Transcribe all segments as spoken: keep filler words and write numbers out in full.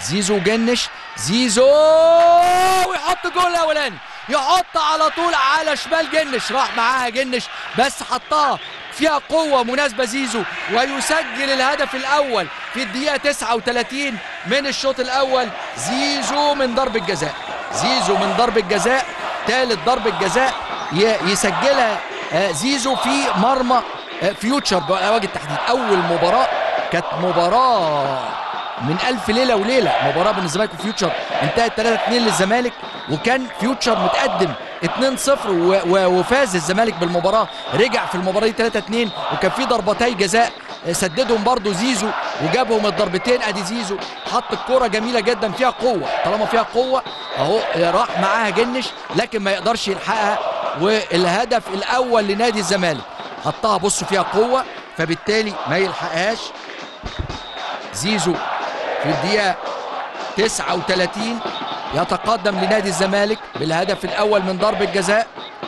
زيزو جنش، زيزو ويحط الجول الاولاني، يحط على طول على شمال جنش، راح معاها جنش بس حطها فيها قوة مناسبة زيزو، ويسجل الهدف الأول في الدقيقة تسعة وثلاثين من الشوط الأول. زيزو من ضربة جزاء، زيزو من ضربة جزاء، ثالث ضربة جزاء يسجلها زيزو في مرمى فيوتشر بوجه التحديد. أول مباراة كانت مباراة من ألف ليلة وليلة، مباراة بين الزمالك وفيوتشر انتهت ثلاثة اثنين للزمالك، وكان فيوتشر متقدم اثنين صفر وفاز الزمالك بالمباراة، رجع في المباراة دي ثلاثة اثنين، وكان في ضربتي جزاء سددهم برضو زيزو وجابهم الضربتين. ادي زيزو حط الكرة جميلة جدا فيها قوة، طالما فيها قوة اهو راح معاها جنش لكن ما يقدرش يلحقها، والهدف الأول لنادي الزمالك حطها بصوا فيها قوة فبالتالي ما يلحقهاش. زيزو في الدقيقة تسعة وثلاثين يتقدم لنادي الزمالك بالهدف الأول من ضربة جزاء،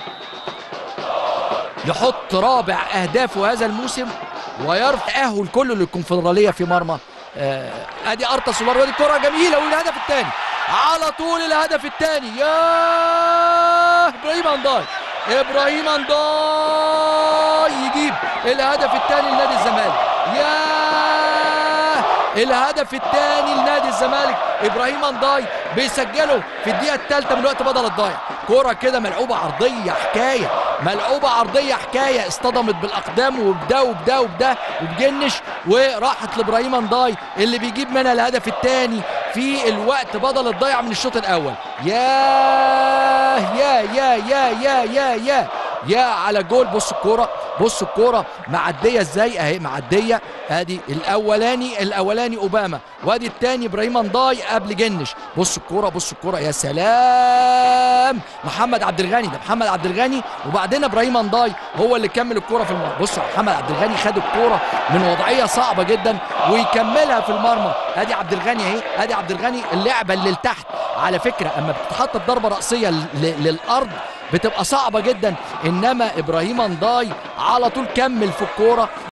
يحط رابع أهدافه هذا الموسم ويرفع تأهل كله للكونفدرالية في مرمى آه ادي ارتا سولار، ودي كرة جميلة والهدف الثاني على طول، الهدف الثاني يا ابراهيم انداي، ابراهيم انداي يجيب الهدف الثاني لنادي الزمالك، يا الهدف الثاني لنادي الزمالك، ابراهيم انداي بيسجله في الدقيقه الثالثه من الوقت بدل الضايع. كوره كده ملعوبه عرضيه حكايه، ملعوبه عرضيه حكايه، اصطدمت بالاقدام وبده وبده وبده وبجنش وراحت لابراهيم انداي اللي بيجيب منها الهدف الثاني في الوقت بدل الضايع من الشوط الاول. يا يا يا يا يا يا يا يا على جول. بص الكوره، بص الكوره معديه ازاي اهي، معديه ادي الاولاني، الاولاني اوباما وادي الثاني ابراهيم انداي قبل جنش. بص الكوره، بص الكوره، يا سلام، محمد عبد الغني، ده محمد عبد الغني وبعدين ابراهيم انداي هو اللي كمل الكوره في المرمى. بص محمد عبد الغني خد الكوره من وضعيه صعبه جدا ويكملها في المرمى. ادي عبد الغني اهي، ادي عبد الغني، اللعبه اللي لتحت على فكره اما بتتحط الضربه راسيه للارض بتبقى صعبه جدا، انما ابراهيم انداي على طول كمل في الكوره.